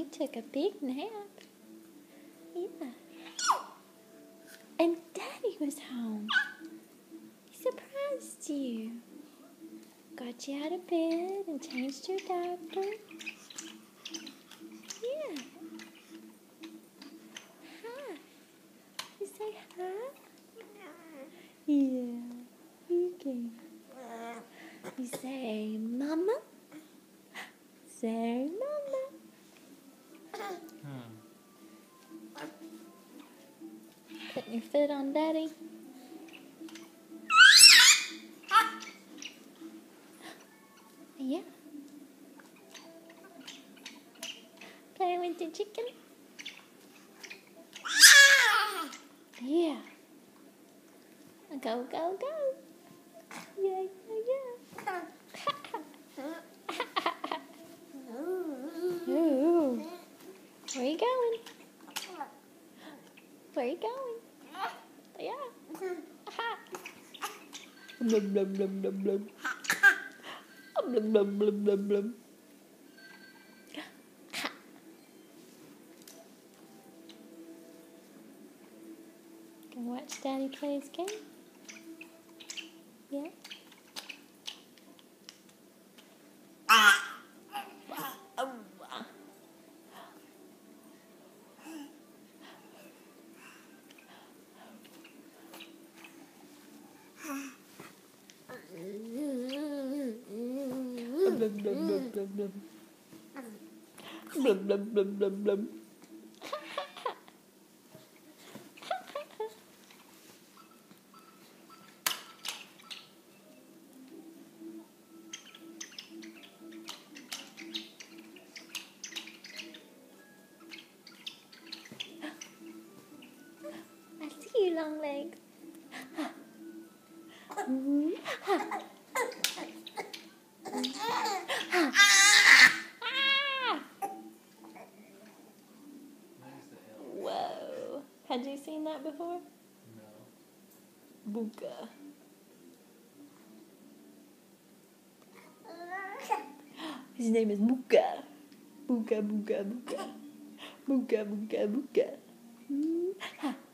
took a big nap. Yeah. And Daddy was home. He surprised you. Got you out of bed and changed your diaper. Yeah. Hi. You say hi? Yeah. You can. You say mama. Say mama. Putting your foot on Daddy. Yeah. Playing with the chicken. Yeah. Go, go, go. Yeah, yeah, yeah. Ooh. Where you going? Where you going? Yeah. Blum, blum, blum, blum, blum. Blum, blum, blum, blum, blum. Gonna watch Daddy play his game? Yeah. Blum, blum, blum, blum, blum. Blum, blum, blum, blum, blum. I see you, long legs. Whoa. Had you seen that before? No. Booka. His name is Booka. Booka, Booka, Booka. Booka, Booka, Booka.